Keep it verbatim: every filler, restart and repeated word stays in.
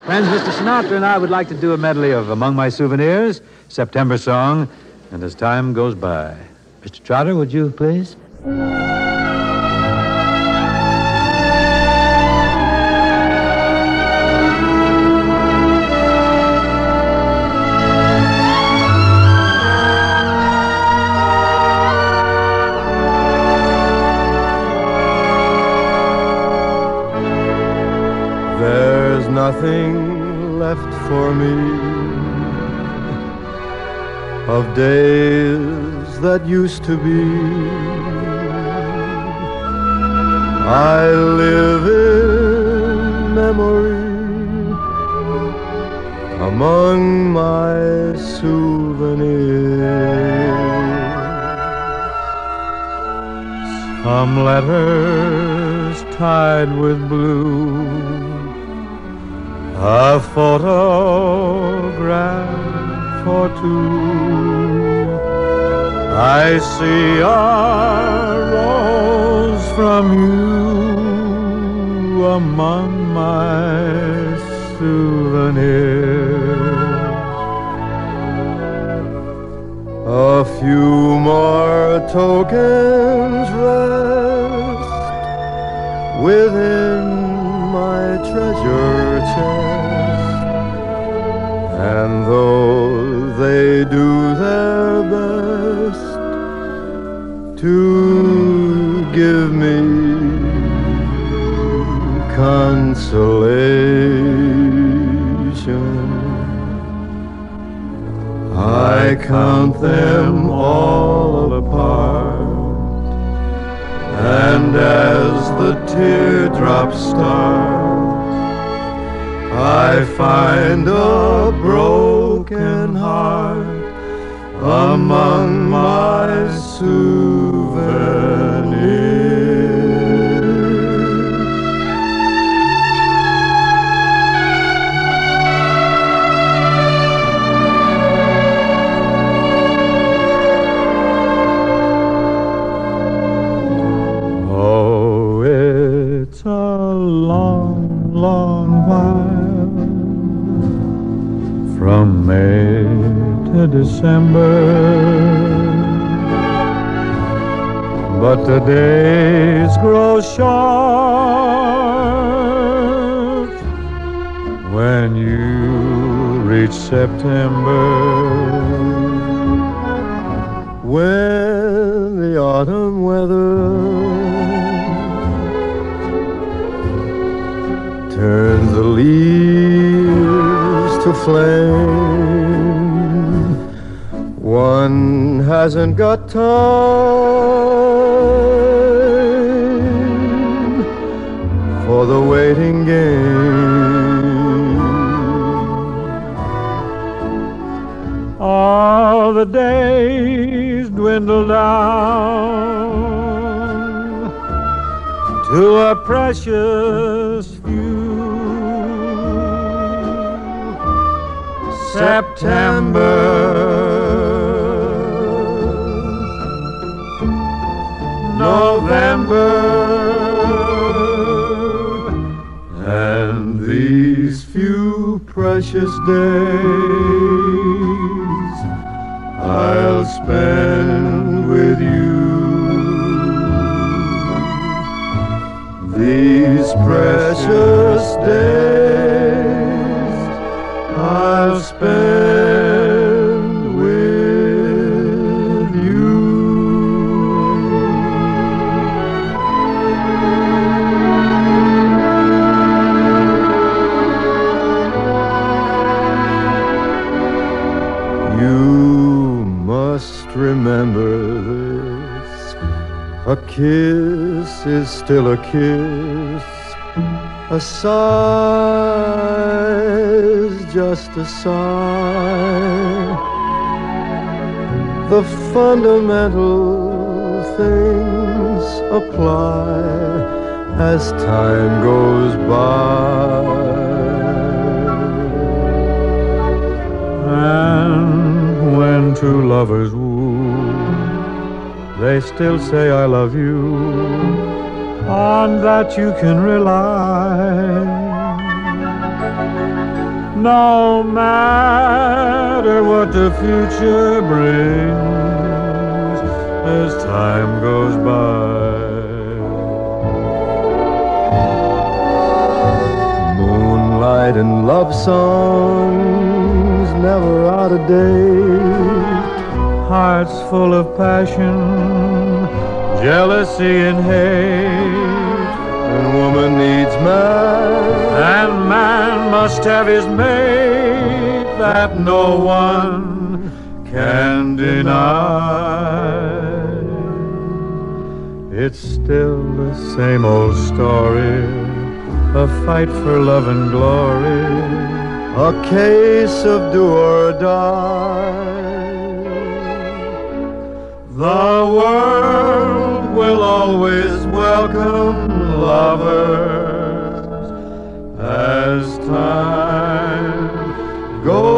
Friends, Mister Sinatra and I would like to do a medley of Among My Souvenirs, September Song, and As Time Goes By. Mister Trotter, would you please? There's nothing left for me of days that used to be. I live in memory among my souvenirs. Some letters tied with blue, a photograph or two. I see a rose from you among my souvenirs. A few more tokens rest within my treasure chest, and though they do their best to give me consolation, I count them all apart, and as the teardrops start, I find a broken heart among my souvenirs. Oh, it's a long, long while from May to December, but the days grow short when you reach September, when the autumn weather turns the leaves to flame. One hasn't got time for the waiting game. All the days dwindle down to a precious few. September, November, and these few precious days I'll spend with you. These precious days I'll spend with you. You must remember this. A kiss is still a kiss. A sigh's just a sigh. The fundamental things apply as time goes by. And when two lovers woo, they still say I love you. On that you can rely. No matter what the future brings as time goes by. Moonlight and love songs never out of date. Hearts full of passion, jealousy and hate. And woman needs man, and man must have his mate, that no one can deny. It's still the same old story, a fight for love and glory, a case of do or die. The world will always welcome lovers as time goes